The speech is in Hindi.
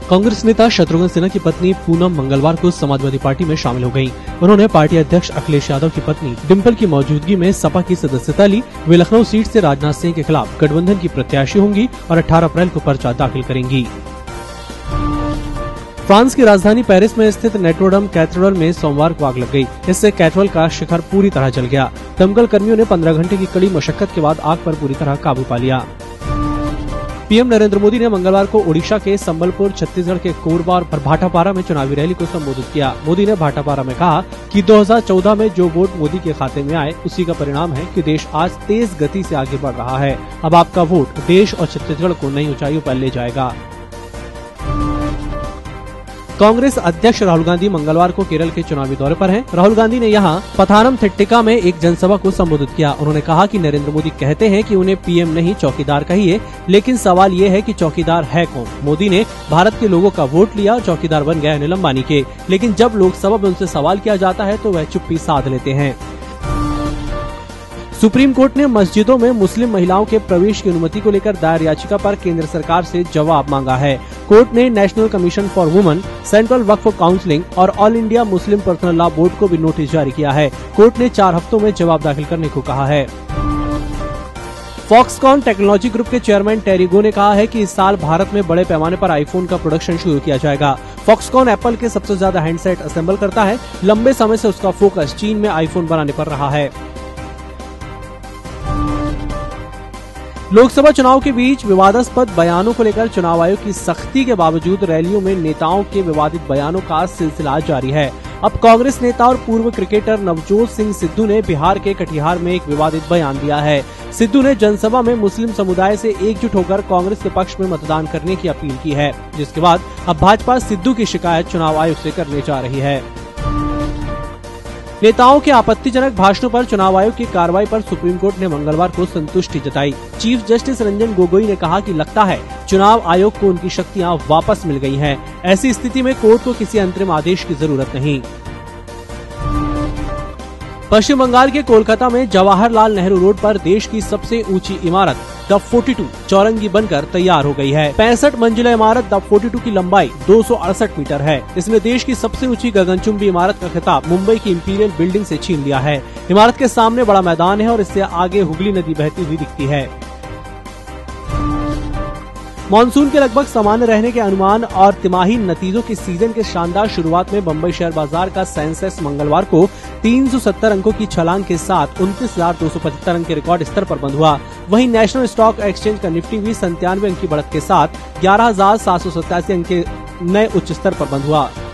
कांग्रेस नेता शत्रुघ्न सिन्हा की पत्नी पूनम मंगलवार को समाजवादी पार्टी में शामिल हो गयी। उन्होंने पार्टी अध्यक्ष अखिलेश यादव की पत्नी डिम्पल की मौजूदगी में सपा की सदस्यता ली। वे लखनऊ सीट से राजनाथ सिंह के खिलाफ गठबंधन की प्रत्याशी होंगी और 18 अप्रैल को पर्चा दाखिल करेंगी। फ्रांस की राजधानी पेरिस में स्थित नोट्रे-डेम कैथेड्रल में सोमवार को आग लग गई। इससे कैथेड्रल का शिखर पूरी तरह जल गया। दमकल कर्मियों ने 15 घंटे की कड़ी मशक्कत के बाद आग पर पूरी तरह काबू पा लिया। पीएम नरेंद्र मोदी ने मंगलवार को ओडिशा के संबलपुर, छत्तीसगढ़ के कोरबा और भाटापारा में चुनावी रैली को संबोधित किया। मोदी ने भाटापारा में कहा कि 2014 में जो वोट मोदी के खाते में आए उसी का परिणाम है कि देश आज तेज गति से आगे बढ़ रहा है। अब आपका वोट देश और छत्तीसगढ़ को नई ऊंचाइयों पर ले जाएगा। कांग्रेस अध्यक्ष राहुल गांधी मंगलवार को केरल के चुनावी दौरे पर हैं। राहुल गांधी ने यहां पथानमथिट्टा में एक जनसभा को संबोधित किया। उन्होंने कहा कि नरेंद्र मोदी कहते हैं कि उन्हें पीएम नहीं चौकीदार कहिए, लेकिन सवाल ये है कि चौकीदार है कौन। मोदी ने भारत के लोगों का वोट लिया और चौकीदार बन गए अनिल अंबानी के, लेकिन जब लोकसभा में उनसे सवाल किया जाता है तो वह चुप्पी साध लेते हैं। सुप्रीम कोर्ट ने मस्जिदों में मुस्लिम महिलाओं के प्रवेश की अनुमति को लेकर दायर याचिका पर केंद्र सरकार से जवाब मांगा है। कोर्ट ने national commission for women, central Waqf counselling और all India Muslim personal law board को भी नोटिस जारी किया है। कोर्ट ने 4 हफ्तों में जवाब दाखिल करने को कहा है। फॉक्सकॉन टेक्नोलॉजी ग्रुप के चेयरमैन टेरी गो ने कहा है कि इस साल भारत में बड़े पैमाने पर आईफोन का प्रोडक्शन शुरू किया जाएगा। फॉक्सकॉन एप्पल के सबसे ज्यादा हैंडसेट असेंबल करता है। लंबे समय से उसका फोकस चीन में आईफोन बनाने पर रहा है। लोकसभा चुनाव के बीच विवादास्पद बयानों को लेकर चुनाव आयोग की सख्ती के बावजूद रैलियों में नेताओं के विवादित बयानों का सिलसिला जारी है। अब कांग्रेस नेता और पूर्व क्रिकेटर नवजोत सिंह सिद्धू ने बिहार के कटिहार में एक विवादित बयान दिया है। सिद्धू ने जनसभा में मुस्लिम समुदाय से एकजुट होकर कांग्रेस के पक्ष में मतदान करने की अपील की है, जिसके बाद अब भाजपा सिद्धू की शिकायत चुनाव आयोग से करने जा रही है। नेताओं के आपत्तिजनक भाषणों पर चुनाव आयोग की कार्रवाई पर सुप्रीम कोर्ट ने मंगलवार को संतुष्टि जताई। चीफ जस्टिस रंजन गोगोई ने कहा कि लगता है चुनाव आयोग को उनकी शक्तियां वापस मिल गई हैं। ऐसी स्थिति में कोर्ट को किसी अंतरिम आदेश की जरूरत नहीं। पश्चिम बंगाल के कोलकाता में जवाहरलाल नेहरू रोड पर देश की सबसे ऊंची इमारत द 42 चौरंगी बनकर तैयार हो गई है। 65 मंजिला इमारत द 42 की लंबाई 268 मीटर है। इसने देश की सबसे ऊंची गगनचुंबी इमारत का खिताब मुंबई की इंपीरियल बिल्डिंग से छीन लिया है। इमारत के सामने बड़ा मैदान है और इससे आगे हुगली नदी बहती हुई दिखती है। मॉनसून के लगभग सामान्य रहने के अनुमान और तिमाही नतीजों के सीजन के शानदार शुरुआत में बम्बई शेयर बाजार का सेंसेक्स मंगलवार को 370 अंकों की छलांग के साथ 29,275 अंक के रिकॉर्ड स्तर पर बंद हुआ। वहीं नेशनल स्टॉक एक्सचेंज का निफ्टी भी 97 अंक की बढ़त के साथ 11,787 अंक के नए उच्च स्तर पर बंद हुआ।